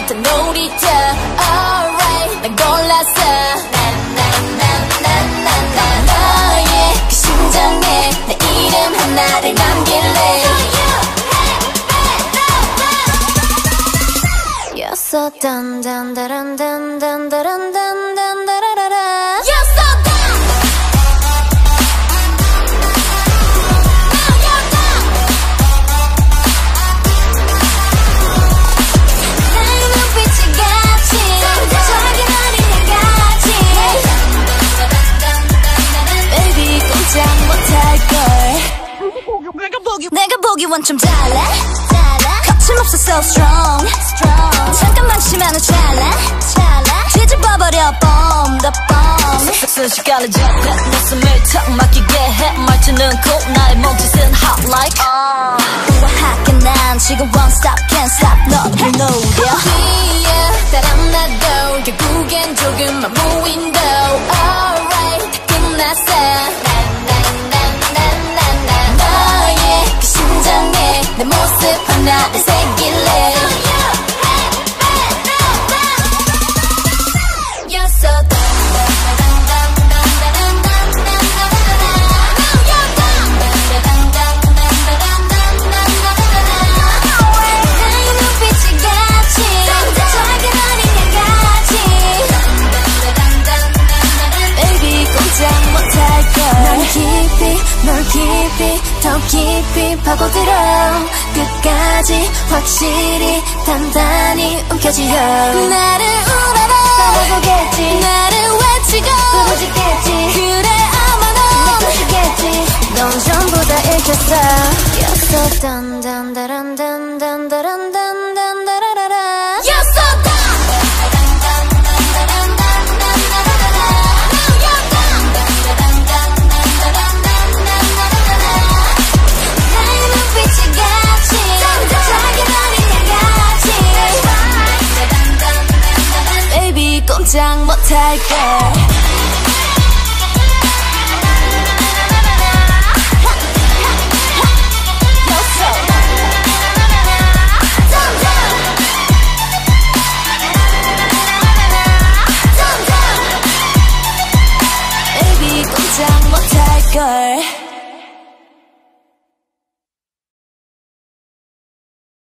다 놀이터 alright 난 골랐어 너의 그 심장에 내 이름 하나를 남길래 You're so dun dun dun dun dun dun dun dun dun You're so dun 나의 눈빛이 같이 저기 어린 같이 Baby 꼼짝 못할걸 내가 보기 원점 달라 거침없어 so strong 잠깐만 치면은 찰나 뒤집어버려 bomb the bomb 순식간에 접해 내 숨을 턱 막히게 해 말투는 cool 나의 몸짓은 hot like 우아하게 난 지금 won't stop can't stop 너를 노려 따라 나도 결국엔 조금만 무인도 alright 다 끝났어 너의 그 심장에 내 모습 하나를 새길래 You're so 나의 눈빛이 같이 작은 어린 같이 Baby 꼼짝 못할걸 널 깊이 더 깊이 파고들어 끝까지 확실히 단단히 움켜쥐어 나를 우러러 따라보겠지 나를 외치고 부르짖겠지 그래 아마 넌 느껴지겠지 넌 전부 다 읽혔어 You're so dun dun dun dun dun dun dun dun You're so dun 나의 눈빛이 같이 작은 어린 같이 Baby 꼼짝 못할걸 Baby 꼼짝 못할걸